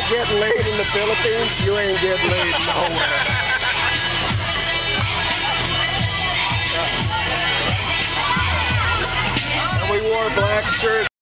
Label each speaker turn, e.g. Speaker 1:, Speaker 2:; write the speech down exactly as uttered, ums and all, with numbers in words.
Speaker 1: getting laid in the Philippines, you ain't getting laid nowhere. And we wore black shirts.